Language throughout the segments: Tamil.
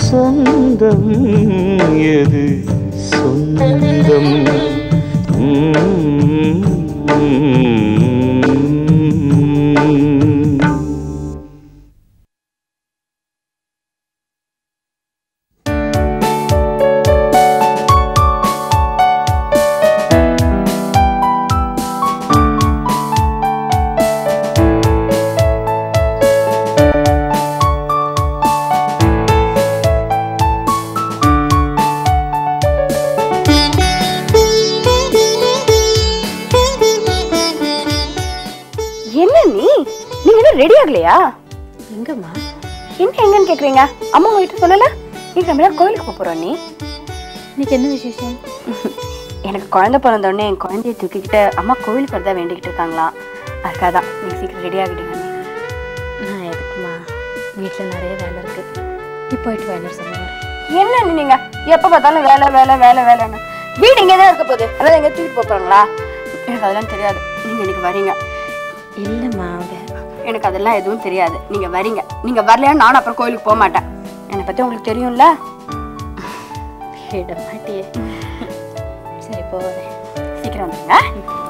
சொந்தம் எது சொந்தம் ரெடி ஆகலையா? எங்கம்மா? என்ன எங்கன்னு கேக்குறீங்க? அம்மா உங்ககிட்ட சொல்லல? இன்னைக்கு நம்ம கோயிலுக்கு போறோம். நீ இன்னைக்கு என்ன விசேஷம்? எனக்கு குழந்தை பிறந்த உடனே என் குழந்தைய தூக்கிக்கிட்டு அம்மா கோயிலுக்கு வரதா வேண்டிக்கிட்டு இருக்காங்களாம். அதுக்காக தான் நீங்க சீக்கிரம் ரெடி ஆகிடுங்க. நான் எதுக்குமா? வீட்டில் நிறைய வேலை இருக்கு. நீ போயிட்டு வேலை சொல்லுவாரு. என்ன நீங்க எப்ப பார்த்தாலும் வேலை வேலை வேலை வேலைன்னு வீடு இங்கே தான் இருக்க போகுது. அதாவது எங்க தூக்கிட்டு போறாங்களா? எனக்கு அதெல்லாம் தெரியாது. நீங்க இன்னைக்கு வரீங்க. இல்லைம்மா, எனக்கு அதெல்லாம் எதுவும் தெரியாது. நீங்க வரீங்க. நீங்க வரலையா நானும் அப்புறம் கோயிலுக்கு போக மாட்டேன். என்னை பத்தி உங்களுக்கு தெரியும்ல. விட மாட்டியே. சரி போறேன். சீக்கிரம் வந்துருங்க.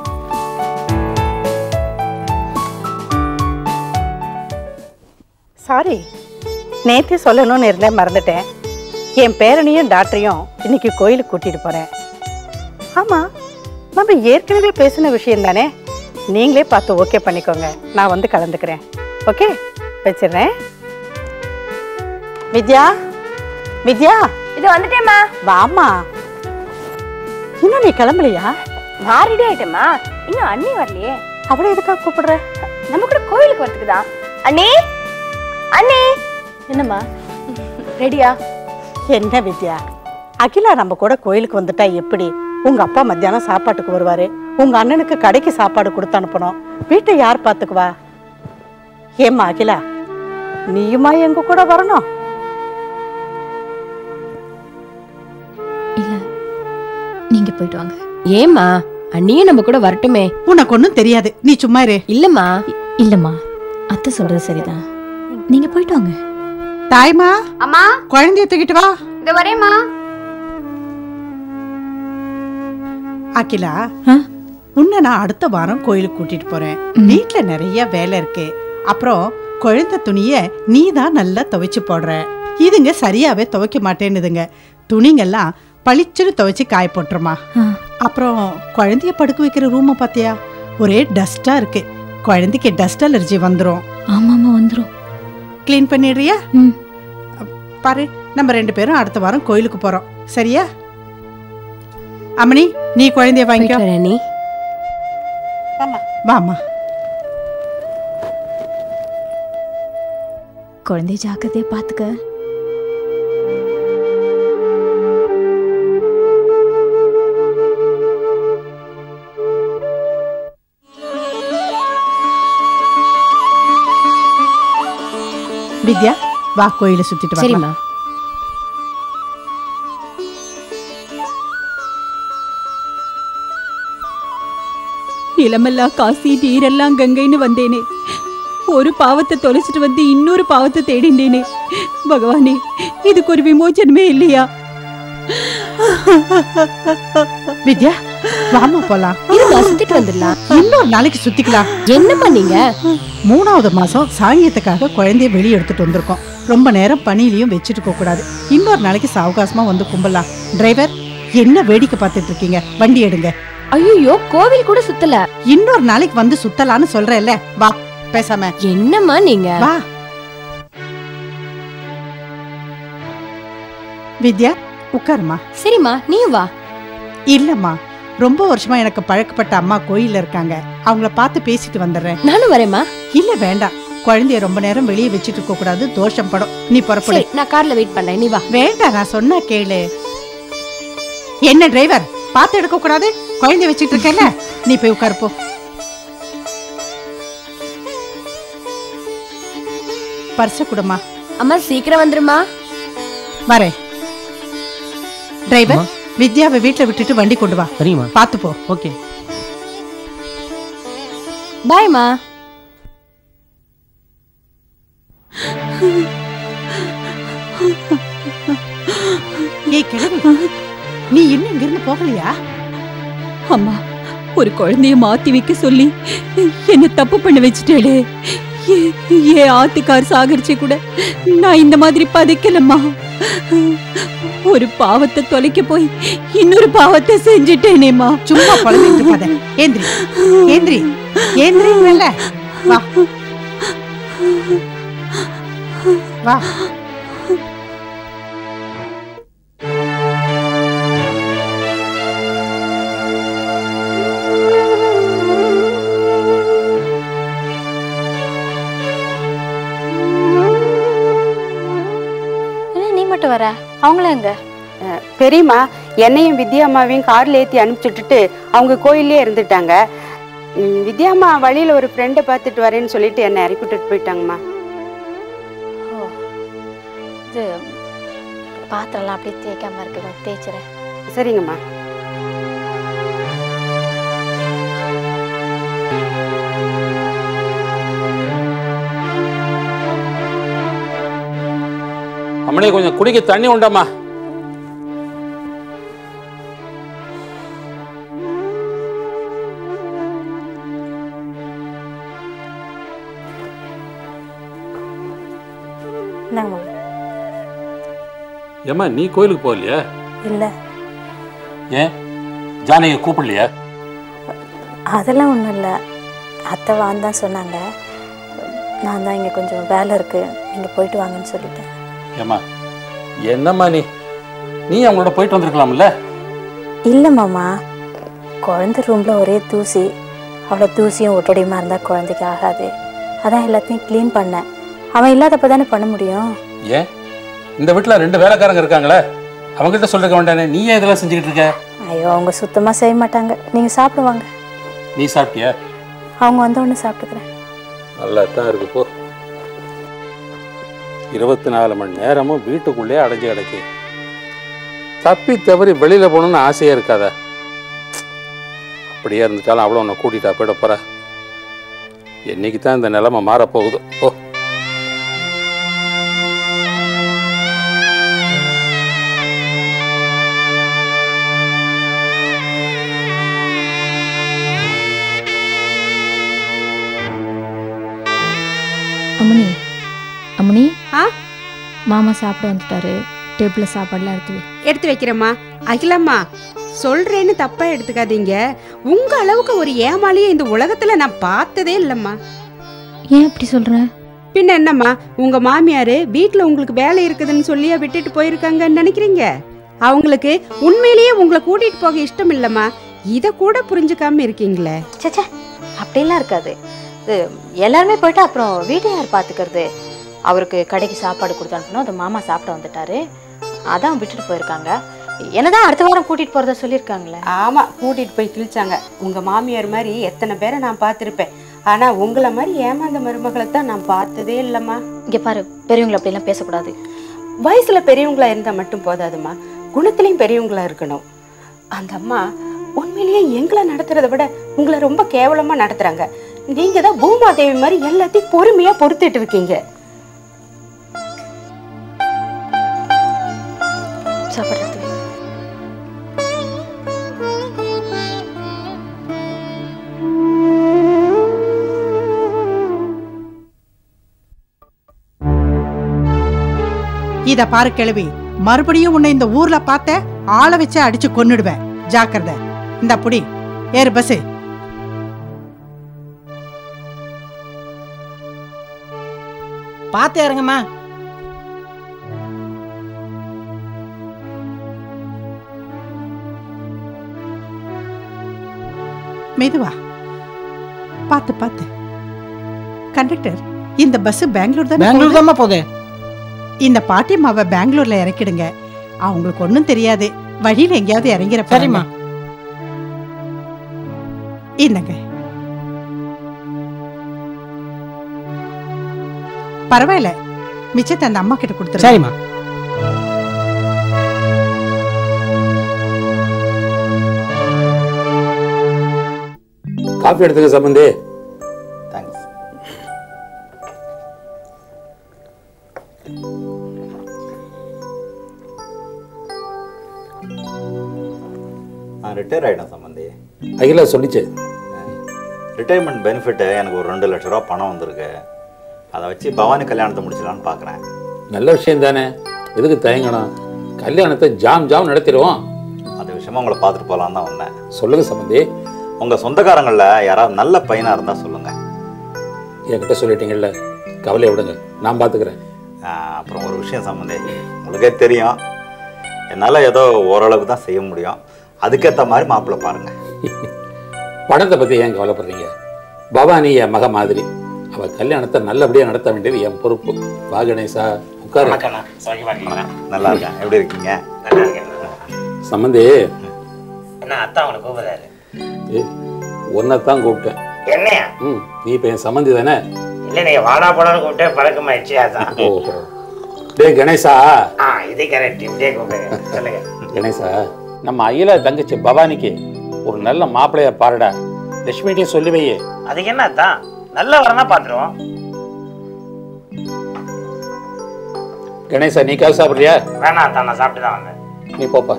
சாரி, நேற்று சொல்லணும்னு இருந்தேன், மறந்துட்டேன். என் பேரனையும் டாக்டரையும் இன்னைக்கு கோயிலுக்கு கூட்டிட்டு போறேன். ஆமா, நம்ம ஏற்கனவே பேசின விஷயம் தானே. நீங்களே பார்த்து ஓகே பண்ணிக்கோங்க. நான் வந்து கலந்துக்கிறேன். ஓகே, வச்சிடுறேன். வித்யா, வித்யா, இது வந்துட்டேம்மா. வாமா. இன்னும் நீ கிளம்பலையா? நான் ரெடி ஆயிட்டேம்மா. இன்னும் அண்ணி வரலையே. அவளை எதுக்காக கூப்பிடுற? நம்ம கூட கோயிலுக்கு வரதுக்குதான். அண்ணி, அண்ணி. என்னம்மா, ரெடியா? என்ன வித்யா, அகிலா நம்ம கூட கோயிலுக்கு வந்துட்டா எப்படி? உங்க அப்பா மத்தியானம் சாப்பாட்டுக்கு வருவாரு. உங்க அண்ணனுக்கு கடைக்கு சாப்பாடு கொடுத்து அனுப்பணும். வீட்டை யார் பாத்துக்குவா? ஏம்மா அகிலா, நீயுமா எங்க கூட வரணும்? இல்ல, நீங்க போயிட்டு வாங்க. ஏம்மா, அண்ணியும் நம்ம கூட வரட்டுமே. உனக்கு ஒண்ணும் தெரியாது, நீ சும்மா இரு. இல்லம்மா. இல்லம்மா, அத்தை சொல்றது சரிதான். நீங்க போயிட்டு வாங்க. தாய்மா, அம்மா, குழந்தைய தூக்கிட்டு வா. இந்த வரேம்மா. அகிலா, உன்னை நான் அடுத்த வாரம் கோயிலுக்கு கூட்டிட்டு போறேன். வீட்டுல நிறைய வேலை இருக்கு. அப்புறம் குழந்தை துணிய நீ தான் நல்லா துவைச்சு போடுற. இதுங்க சரியாவே துவைக்க மாட்டேன்னுதுங்க. துணிங்கெல்லாம் பளிச்சுன்னு துவைச்சு காய போட்டுருமா. அப்புறம் குழந்தைய படுக்க வைக்கிற ரூமை பாத்தியா, ஒரே டஸ்டா இருக்கு. குழந்தைக்கு டஸ்ட் அலர்ஜி வந்துரும். ஆமாமா, வந்துரும். கிளீன் பண்ணிடுறியா? பாரு, நம்ம 2 பேரும் அடுத்த வாரம் கோயிலுக்கு போறோம். சரியா? அம்மணி, நீ குழந்தைய வாங்கிக்கோ. வாமா. குழந்தைய ஜாக்கிரதையா பாத்துக்க. வித்யா, வா கோயிலை சுத்திட்டு வா. சரிம்மா. நிலமெல்லாம் காசி, நீரெல்லாம் கங்கைன்னு வந்தேனே. ஒரு பாவத்தை தொலைச்சிட்டு வந்து இன்னொரு பாவத்தை தேடினேனே. பகவானே, இதுக்கு ஒரு விமோச்சனமே இல்லையா? வித்யா, வாமா போலாம். சுத்திட்டு வந்துடலாம். இன்னொரு நாளைக்கு சுத்திக்கலாம். என்ன பண்ணீங்க? 3வது மாசம் சாங்கியத்துக்காக குழந்தைய வெளியே எடுத்துட்டு வந்திருக்கோம். ரொம்ப நேரம் பணியிலையும் வச்சுட்டு போக கூடாது. இன்னொரு நாளைக்கு சாவகாசமா வந்து கும்பலாம். டிரைவர், என்ன வேடிக்கை பார்த்துட்டு இருக்கீங்க? வண்டி எடுங்க. ஐயோ, கோவில் கூட சுத்தல. இன்னொரு நாளைக்கு வந்து சுத்தலான்னு சொல்றேன்ல. வா, பேசாம. என்னம்மா நீங்க? வா வித்யா, உட்காருமா. சரிம்மா, நீ வா. இல்லம்மா, ரொம்ப வருஷமா எனக்கு பழக்கப்பட்ட அம்மா கோயில்ல இருக்காங்க. அவங்கள பார்த்து பேசிட்டு வந்துடுறேன். நானும் வரேம்மா. இல்ல வேண்டாம், குழந்தைய ரொம்ப நேரம் வெளியே வச்சுட்டு இருக்க கூடாது, தோஷம் படும். நீ புறப்படு. நான் கார்ல வெயிட் பண்றேன், நீ வா. வேண்டாம், நான் சொன்னா கேளு. என்ன டிரைவர், பார்த்து எடுக்க கூடாது? குழந்தைய வச்சுட்டு இருக்கேன்ல, நீ போய் உட்காரு போ. பர்ச குடுமா. அம்மா சீக்கிரம் வந்துருமா. வரேன். டிரைவர், வித்யாவை வீட்டுல விட்டுட்டு வண்டி கொண்டு வா. சரிம்மா. பாத்து போ. ஓகே. பாய்மா. இங்கிருந்து போகலையா? அம்மா, ஒரு குழந்தைய மாத்தி வைக்க சொல்லி என்ன தப்பு பண்ண வச்சுட்டேளே. ஏன் ஆத்துக்கார் சாகரிச்சு கூட நான் இந்த மாதிரி பதைக்கலம்மா. ஒரு பாவத்தை தொலைக்க போய் இன்னொரு பாவத்தை செஞ்சுட்டேனேம்மா. சும்மா குழந்தைட்டு இருக்காத. ஏந்திரி ஏந்திரி ஏந்திரிங்கல்ல. வா வா. வர அவங்கள எங்க? பெரியம்மா என்னையும் வித்யாம்மாவையும் கார்ல ஏற்றி அனுப்பிச்சுட்டுட்டு அவங்க கோயிலே இருந்துட்டாங்க. வித்யாம்மா வழியில் ஒரு ஃப்ரெண்டை பார்த்துட்டு வரேன்னு சொல்லிட்டு என்னை இறக்கி விட்டுட்டு போயிட்டாங்கம்மா. இது பாத்திரம்லாம் அப்படியே தேய்க்காம இருக்கு, தேய்ச்சிறேன். சரிங்கம்மா. அம்மனே, கொஞ்சம் குடிக்க தண்ணி உண்டாமா? ஏம்மா, நீ கோயிலுக்கு போகலையா? இல்ல. ஏன் ஜானகியை கூப்பிடலையா? அதெல்லாம் ஒன்றும் இல்லை, அத்தை வான்னு தான் சொன்னாங்க. நான் தான் இங்கே கொஞ்சம் வேலை இருக்கு, நீங்கள் போயிட்டு வாங்கன்னு சொல்லிட்டேன். ஏம்மா, என்னம்மா நீ அவங்களோட போயிட்டு வந்திருக்கலாம்ல? இல்லை மாமா, குழந்தை ரூமில் ஒரே தூசி. அவ்வளோ தூசியும் ஒட்டடியுமா இருந்தால் குழந்தைக்கு ஆகாது. அதான் எல்லாத்தையும் க்ளீன் பண்ணேன். அவன் இல்லாதப்ப தானே பண்ண முடியும். ஏன் இந்த வீட்டில் 2 வேலைக்காரங்க இருக்காங்களே, அவங்ககிட்ட சொல்லிருக்க வேண்டானே, நீ ஏன் இதெல்லாம் செஞ்சுக்கிட்டு இருக்க? ஐயோ, அவங்க சுத்தமாக செய்ய மாட்டாங்க. நீங்கள் சாப்பிடுவாங்க. நீ சாப்பிட்டியா? அவங்க வந்த ஒன்று சாப்பிட்டுக்கிறேன். நல்லா தான் இருக்கு போ. 24 மணி நேரமும் வீட்டுக்குள்ளே அடைஞ்சு கிடக்கி. தப்பி தவறி வெளியில் போகணுன்னு ஆசையாக இருக்காத. அப்படியே இருந்துட்டாலும் அவ்வளோ உன்னை கூட்டிகிட்டா போயிட போகிற. என்னைக்கு தான் இந்த நிலைமை மாறப்போகுது. ஓ, அம்மனி, அம்மனி, மாமா சாப்பிட வந்துட்டாரு. டேபிளில் சாப்பாடுலாம் எடுத்து வைக்கிறேம்மா. அகிலம்மா, சொல்றேன்னு தப்பா எடுத்துக்காதீங்க. உங்க அளவுக்கு ஒரு ஏமாளியை இந்த உலகத்துல நான் பார்த்ததே இல்லம்மா. ஏன் அப்படி சொல்ற? பின்ன என்னம்மா, உங்க மாமியாரு வீட்டுல உங்களுக்கு வேலை இருக்குதுன்னு சொல்லியா விட்டுட்டு போயிருக்காங்கன்னு நினைக்கிறீங்க? அவங்களுக்கு உண்மையிலேயே உங்களை கூட்டிட்டு போக இஷ்டம் இல்லம்மா. இத கூட புரிஞ்சுக்காம இருக்கீங்களே. சேச்சே, அப்படிலாம் இருக்காது. எல்லாருமே போயிட்டு அப்புறம் வீட்டை யார் பார்த்துக்கிறது? அவருக்கு கடைக்கு சாப்பாடு கொடுத்து அனுப்பணும். அது மாமா சாப்பிட வந்துட்டாரு, அதான் விட்டுட்டு போயிருக்காங்க. என்னதான் அடுத்த வாரம் கூட்டிட்டு போறத சொல்லியிருக்காங்களே. ஆமா, கூட்டிட்டு போய் கிழிச்சாங்க. உங்க மாமியார் மாதிரி எத்தனை பேரை நான் பார்த்துருப்பேன். ஆனா உங்களை மாதிரி ஏமாந்த மருமகளை தான் நான் பார்த்ததே இல்லம்மா. இங்க பாரு, பெரியவங்களை அப்படிலாம் பேசக்கூடாது. வயசுல பெரியவங்களா இருந்தா மட்டும் போதாதுமா, குணத்திலையும் பெரியவங்களா இருக்கணும். அந்த அம்மா உண்மையிலேயே எங்களை நடத்துறதை விட உங்களை ரொம்ப கேவலமா நடத்துறாங்க. நீங்க தான் பூமாதேவி மாதிரி எல்லாத்தையும் பொறுமையா பொறுத்துட்டு இருக்கீங்க. சாப்பிடுறது இத பாரு கிழவி, மறுபடியும் உன்னை இந்த ஊர்ல பார்த்த ஆளை வச்சு அடிச்சு கொன்னுடுவேன். ஜாக்கிரதை. இந்த புடி, ஏறு பஸ். பார்த்து இறங்கம்மா. மெதுவா, பார்த்து பார்த்து. கண்டக்டர், இந்த பஸ் பெங்களூர் தான். பெங்களூர் தான் போகுது. இந்த பாட்டியம்மாவை பெங்களூர்ல இறக்கிடுங்க. அவங்களுக்கு ஒன்னும் தெரியாது, வழியில எங்கேயாவது இறங்கிற. சரிம்மா. என்னங்க, பரவாயில்ல, மிச்சத்தை அந்த அம்மா கிட்ட கொடுத்துரு. சரிம்மா. காஃபி எடுத்துக்க சம்பந்தி. தேங்க்ஸ். ரிட்டையர் ஆகிடும் சம்பந்தி. அகிலா சொல்லிச்சு. ரிட்டையர்மெண்ட் பெனிஃபிட்டு எனக்கு ஒரு 2 லட்ச ரூபா பணம் வந்திருக்கு. அதை வச்சு பவானி கல்யாணத்தை முடிச்சலான்னு பார்க்குறேன். நல்ல விஷயம் தானே, எதுக்கு தயங்கணும்? கல்யாணத்தை ஜாம் நடத்திடுவோம். அந்த விஷயமா உங்களை பார்த்துட்டு போகலான்னு தான் வந்தேன். சொல்லுங்க சம்பந்தி. உங்கள் சொந்தக்காரங்களில் யாராவது நல்ல பையனாக இருந்தால் சொல்லுங்கள். என்கிட்ட சொல்லிட்டீங்கல்ல, கவலையை விடுங்க, நான் பார்த்துக்கிறேன். அப்புறம் ஒரு விஷயம் சம்பந்தி, உங்களுக்கே தெரியும், என்னால் ஏதோ ஓரளவுக்கு தான் செய்ய முடியும். அதுக்கேற்ற மாதிரி மாப்பிள்ளை பாருங்கள். பணத்தை பற்றி ஏன் கவலைப்படுறீங்க? பவானி என் மக மாதிரி, அவள் கல்யாணத்தை நல்லபடியாக நடத்த வேண்டியது என் பொறுப்பு. வா கணேசா, உட்காரு. நல்லா இருக்கேன். எப்படி இருக்கீங்க? நல்லா இருக்கேன். சம்பந்தி, என்ன அத்தா அவனை கூப்பிடுறாரு? ஒன்னதான் கூப்பிட்டேன். என்னையா? நீ இப்போ என் சம்பந்தி தானே? இல்லை, நீங்க வாடா போடான்னு கூப்பிட்டே பழக்கமாயிடுச்சு. அதான். ஓஹோ. டே கணேசா. இது கரெக்ட். இப்படியே கூப்பிடுங்க. சொல்லுங்க கணேசா, நம்ம அகிலா தங்கச்சி பவானிக்கு ஒரு நல்ல மாப்பிள்ளைய பாருடா. லட்சுமிகிட்டையும் சொல்லி வையே. அதுக்கு என்ன அத்தா, நல்ல வரனா பாத்துருவோம். கணேசா, நீ காசு சாப்பிட்றியா? வேணாம் அத்தா, நான் சாப்பிட்டு தான் வந்தேன். நீ போப்பா.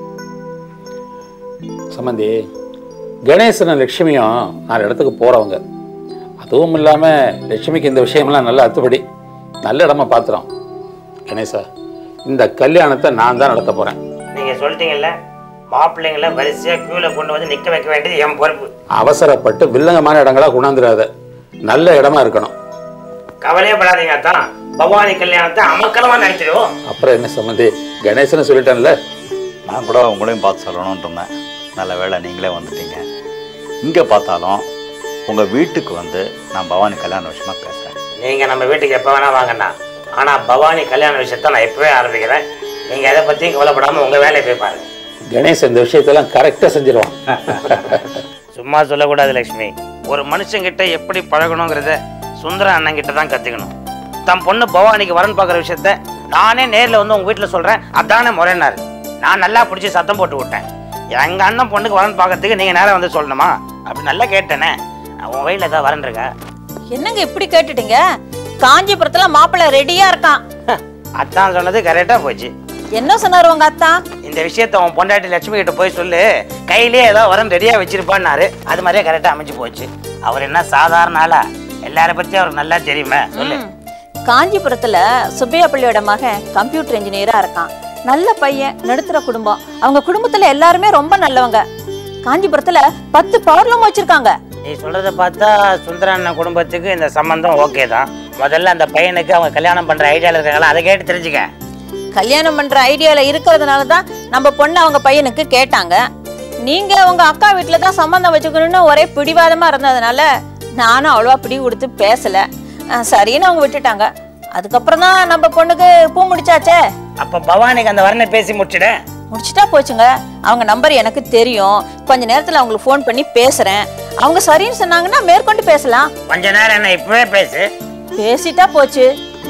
சம்பந்தி, கணேசனும் லட்சுமியும் 4 இடத்துக்கு போகிறவங்க. அதுவும் இல்லாமல் லட்சுமிக்கு இந்த விஷயமெல்லாம் நல்ல அத்துப்படி. நல்ல இடமா பார்த்துறோம். கணேசா, இந்த கல்யாணத்தை நான் தான் நடத்த போகிறேன். நீங்கள் சொல்லிட்டீங்கல்ல, மாப்பிள்ளைங்கள வரிசையாக க்யூவில் கொண்டு வந்து நிற்க வைக்க வேண்டியது என் பொறுப்பு. அவசரப்பட்டு வில்லங்கமான இடங்களா கொண்டாந்துடாத, நல்ல இடமா இருக்கணும். கவலையப்படாதீங்க அத்தான், பவானி கல்யாணத்தை அமக்கலமாக நடத்திடுவோம். அப்புறம் என்ன சம்பந்தி, கணேசனை சொல்லிட்டேன்ல. நான் கூட உங்களையும் பார்த்து சொல்லணும்னு இருந்தேன். நல்ல வேளை நீங்களே வந்துட்டீங்க. இங்கே பார்த்தாலும் உங்கள் வீட்டுக்கு வந்து நான் பவானி கல்யாண விஷயமா பேசுகிறேன். நீங்கள் நம்ம வீட்டுக்கு எப்போ வேணால் வாங்கண்ணா. ஆனால் பவானி கல்யாண விஷயத்த நான் இப்போவே ஆரம்பிக்கிறேன். நீங்கள் எதை பற்றியும் கவலைப்படாமல் உங்கள் வேலையை போய் பாருங்கள். கணேஷ் இந்த விஷயத்தெல்லாம் கரெக்டாக செஞ்சிருவான். சும்மா சொல்லக்கூடாது லட்சுமி. ஒரு மனுஷங்கிட்ட எப்படி பழகணுங்கிறத சுந்தர அண்ணன் கிட்ட தான் கற்றுக்கணும். தம் பொண்ணு பவானிக்கு வரன் பார்க்குற விஷயத்த நானே நேரில் வந்து உங்கள் வீட்டில் சொல்கிறேன், அதானே முறையினார். நான் நல்லா பிடிச்சி சத்தம் போட்டு விட்டேன். எங்கள் அண்ணன் பொண்ணுக்கு வரன் பார்க்கறதுக்கு நீங்கள் நேரம் வந்து சொல்லணுமா? அப்படி நல்லா கேட்டேனே. உன் வயலில் ஏதாவது வரன் இருக்கா? என்னங்க இப்படி கேட்டுட்டீங்க? காஞ்சிபுரத்துல மாப்பிள்ளை ரெடியா இருக்கான். அத்தான் சொன்னது கரெக்டாக போச்சு. என்ன சொன்னாரு உங்க அத்தா? இந்த விஷயத்த உன் பொண்டாட்டி லட்சுமி கிட்ட போய் சொல்லு, கையிலேயே ஏதோ வரன் ரெடியாக வச்சிருப்பான்னாரு. அது மாதிரியே கரெக்டாக அமைஞ்சு போச்சு. அவர் என்ன சாதாரண ஆளா? எல்லாரை பற்றி அவருக்கு நல்லா தெரியுமே. சொல்லு. காஞ்சிபுரத்துல சுப்பையா பிள்ளையோட மகன் கம்ப்யூட்டர் இன்ஜினியரா இருக்கான். நல்ல பையன், நடுத்தர குடும்பம். அவங்க குடும்பத்துல எல்லாருமே ரொம்ப நல்லவங்க. காஞ்சிபுரத்துல 10 பவர் லூம் வச்சிருக்காங்க. நீ சொல்றத பார்த்தா சுந்தரண்ணன் குடும்பத்துக்கு இந்த சம்பந்தம் ஓகே தான். முதல்ல அந்த பையனுக்கு அவங்க கல்யாணம் பண்ற ஐடியால இருக்காங்களா, அதை கேட்டு தெரிஞ்சுக்க. கல்யாணம் பண்ற ஐடியால இருக்கிறதுனால தான் நம்ம பொண்ணு அவங்க பையனுக்கு கேட்டாங்க. நீங்க உங்க அக்கா வீட்டுல தான் சம்பந்தம் வச்சுக்கணும்னு ஒரே பிடிவாதமா இருந்ததுனால நானும் அவ்வளவா பிடி கொடுத்து பேசல. சரின்னு அவங்க விட்டுட்டாங்க. அதுக்கப்புறம் தான் நம்ம பொண்ணுக்கு பூ முடிச்சாச்சே. அப்ப பவானிக்கு அந்த வரனை பேசி முடிச்சுட்டா போச்சுங்க. அவங்க நம்பர் எனக்கு தெரியும். கொஞ்ச நேரத்துல அவங்களுக்கு ஃபோன் பண்ணி பேசுறேன். அவங்க சரின்னு சொன்னாங்கன்னா மேற்கொண்டு பேசலாம். கொஞ்ச நேரம் என்ன இப்பவே பேசு. பேசிட்டா போச்சு.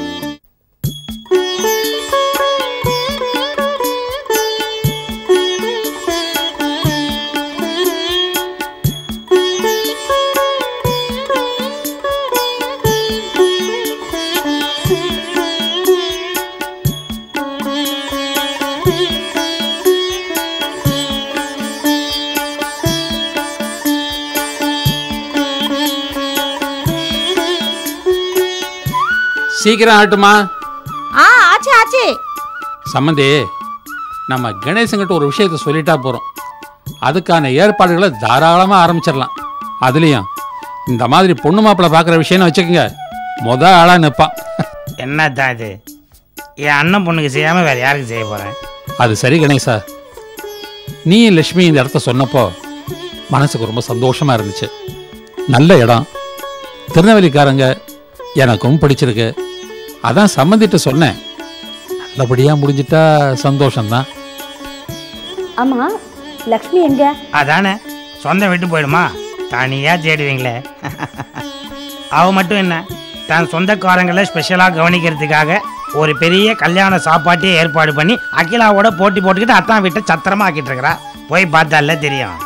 சீக்கிரம் ஆகட்டுமா? ஆச்சு ஆச்சு. சம்மந்தி, நம்ம கணேசங்கிட்ட ஒரு விஷயத்த சொல்லிட்டா போறோம். அதுக்கான ஏற்பாடுகளை தாராளமா ஆரம்பிச்சிடலாம். அதுலயும் இந்த மாதிரி பொண்ணு மாப்பிள்ளை பார்க்குற விஷயம்னு வச்சுக்கோங்க, ஆளா நிற்பான். என்னதான் இது? என் அண்ணன் பொண்ணுக்கு செய்யாம வேற யாருக்கு செய்ய போறேன்? அது சரி கணேசா, நீ லட்சுமி இந்த இடத்த சொன்னப்போ மனசுக்கு ரொம்ப சந்தோஷமா இருந்துச்சு. நல்ல இடம், திருநெல்வேலிக்காரங்க, எனக்கும் பிடிச்சிருக்கு. அதான் சம்மந்திட்டு சொன்னேன். நல்லபடியா முடிஞ்சிட்டா சந்தோஷம்தான். ஆமா, லக்ஷ்மி எங்க? அதானே, சொந்தம் விட்டு போயிடுமா? தனியா தேடுவீங்களே. அவ மட்டும் என்ன, தன் சொந்தக்காரங்களை ஸ்பெஷலா கவனிக்கிறதுக்காக ஒரு பெரிய கல்யாண சாப்பாட்டையே ஏற்பாடு பண்ணி அகிலாவோட போட்டி போட்டுக்கிட்டு அத்தான் வீட்டை சத்திரமா ஆக்கிட்டு இருக்கிறா. போய் பார்த்தால தெரியும்.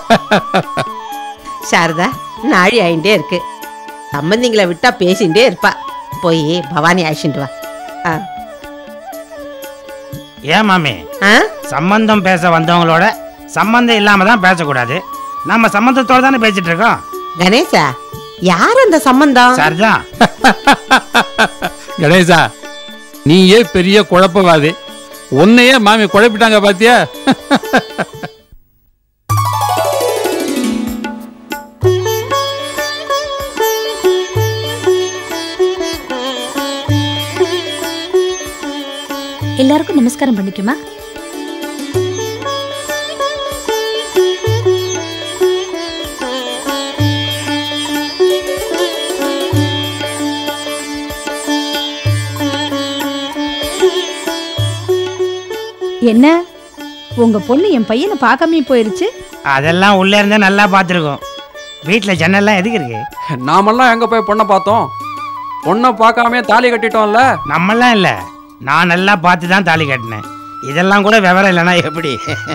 சாரதா, நாழி ஆயிண்டே இருக்கு. சம்பந்திங்களை விட்டா பேசிண்டே இருப்பா. போய் பவானி ஆயிட்டு வா. ஏன் மாமி, சம்பந்தம் பேச வந்தவங்களோட சம்பந்தம் இல்லாம தான் பேசக்கூடாது. நம்ம சம்பந்தத்தோட தானே பேசிட்டு இருக்கோம். கணேசா, யார் அந்த சம்பந்தம்? சரிதான். கணேசா, நீயே பெரிய குழப்பவாதி. உன்னையே மாமி குழப்பிட்டாங்க பாத்தியா? எல்லாருக்கும் நமஸ்காரம் பண்ணிக்குமா? என்ன உங்க பொண்ணு என் பையனை பார்க்காம போயிருச்சு? அதெல்லாம் உள்ள இருந்தே நல்லா பார்த்துருக்கோம். வீட்டில் ஜன்னல்லாம் எதுக்கு இருக்கு? நாமெல்லாம் எங்க போய் பொண்ணை பார்த்தோம்? பொண்ணை பார்க்காம தாலி கட்டிட்டோம்ல. நம்மெல்லாம் இல்லை, நான் நல்லா பார்த்து தான் தாலி கட்டினேன். இதெல்லாம் கூட விவரம் இல்லைனா எப்படி?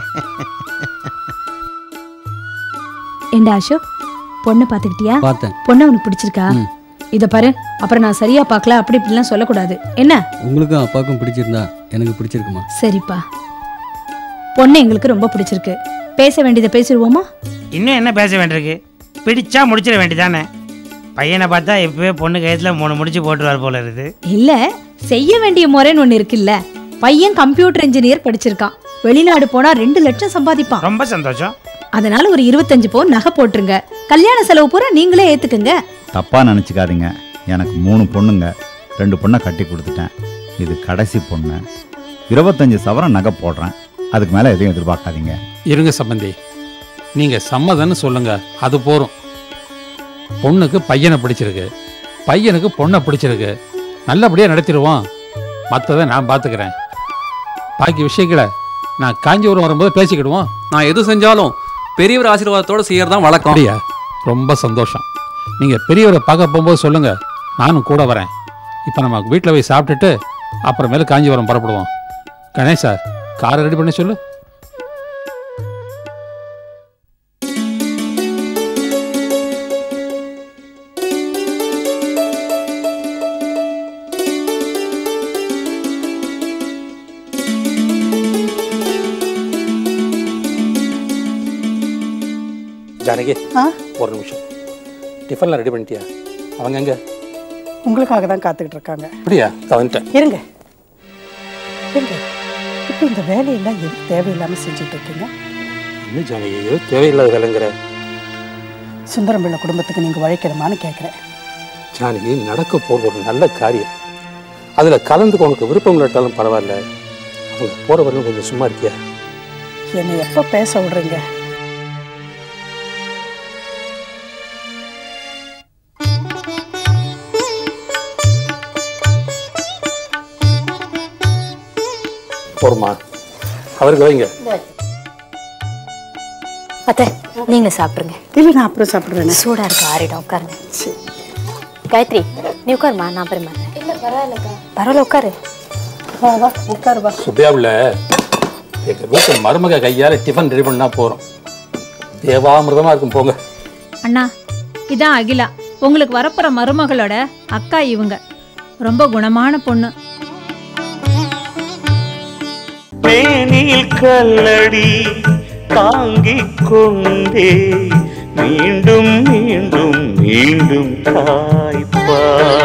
ஏண்டா அசோக், பொண்ணை பார்த்துக்கிட்டியா? பார்த்தேன். பொண்ணை உனக்கு பிடிச்சிருக்கா? இதை பாரு, அப்புறம் நான் சரியா பார்க்கல அப்படி இப்படிலாம் சொல்லக்கூடாது என்ன? உங்களுக்கும் அப்பாவுக்கும் பிடிச்சிருந்தா எனக்கு பிடிச்சிருக்குமா? சரிப்பா, பொண்ணு எங்களுக்கு ரொம்ப பிடிச்சிருக்கு. பேச வேண்டியதை பேசிடுவோமா? இன்னும் என்ன பேச வேண்டியிருக்கு? பிடிச்சா முடிச்சிட வேண்டியதானே. பையனை பார்த்தா இப்பவே பொண்ணு கயத்துல 3 முடிச்சு போட்டுருவார் போல இருக்குது. இல்ல, செய்ய வேண்டிய முறைன்னு ஒண்ணு இருக்குல்ல. பையன் கம்ப்யூட்டர் இன்ஜினியர் படிச்சிருக்கான். வெளிநாடு போனா 2 லட்சம் சம்பாதிப்பான். ரொம்ப சந்தோஷம். அதனால ஒரு 25 பவுன் நகை போட்டுருங்க. கல்யாண செலவு பூரா நீங்களே ஏத்துக்குங்க. தப்பா நினச்சிக்காதீங்க. எனக்கு 3 பொண்ணுங்க, 2 பொண்ணை கட்டி கொடுத்துட்டேன். இது கடைசி பொண்ணு. 25 சவரம் நகை போடுறேன். அதுக்கு மேலே எதையும் எதிர்பார்க்காதீங்க. இருங்க சம்பந்தி, நீங்க சம்மதம்னு சொல்லுங்க, அது போறோம். பொண்ணுக்கு பையனை பிடிச்சிருக்கு, பையனுக்கு பொண்ணை பிடிச்சிருக்கு. நல்லபடியா நடத்திடுவோம். மற்றதை நான் பார்த்துக்கிறேன். பாக்கி விஷயங்களை நான் காஞ்சிபுரம் வரும்போது பேசிக்கிடுவோம். நான் எது செஞ்சாலும் பெரியவர் ஆசீர்வாதத்தோடு செய்யறதான் வழக்கம். அப்படியா? ரொம்ப சந்தோஷம். நீங்க பெரியவரை பார்க்க போகும்போது சொல்லுங்க, நானும் கூட வரேன். இப்போ நம்ம வீட்டில் போய் சாப்பிட்டுட்டு அப்புறமேல காஞ்சிபுரம் புறப்படுவோம். கணேசா, காரை ரெடி பண்ணி சொல்லு. ஜானகி, ஒரு நிமிஷம். டிஃபன்லாம் ரெடி பண்ணிட்டியா? அவங்க எங்க? உங்களுக்காக தான் காத்துக்கிட்டு இருக்காங்க. அப்படியா? வந்துட்டேன். இருங்க இருங்க. இப்போ இந்த வேலையெல்லாம் எதுக்கு தேவையில்லாமல் செஞ்சுட்டு இருக்கீங்க? என்ன ஜானகி, ஏதோ தேவையில்லாத வேலைங்கிற? சுந்தரம் பிள்ளை குடும்பத்துக்கு நீங்கள் உழைக்கணுமான்னு கேட்குறேன். ஜானகி, நடக்க போகிற ஒரு நல்ல காரியம். அதில் கலந்துக்க உனக்கு விருப்பம் இல்லாட்டாலும் பரவாயில்ல. அவங்க போகிற வரலும் கொஞ்சம் சும்மா இருக்கியா? என்னை எப்போ பேச விடுறீங்க? போருமா, அவருக்கு வைங்க. அத்தை, நீங்களும் சாப்பிடுங்க. இல்லை, நான் அப்புறம் சாப்பிட்றேன். சூடா இருக்கு, ஆறிடும். உட்காருங்க. காயத்ரி, நீ உட்காருமா, நான் அப்புறம் இல்லை பரவாயில்லக்கா. பரவாயில்ல, உட்காரு. வா உட்காரு வா. சுபியாவில் எங்கள் வீட்டு மருமக கையால் டிஃபன் ரெடி பண்ணால் போகிறோம். தேவாமிரதமாக இருக்கும். போங்க. அண்ணா, இதான் அகிலா, உங்களுக்கு வரப்போற மருமகளோட அக்கா. இவங்க ரொம்ப குணமான பொண்ணு. மேனில் கல்லடி தாங்கிக் கொண்டே மீண்டும் மீண்டும் மீண்டும் தாய்ப்பா.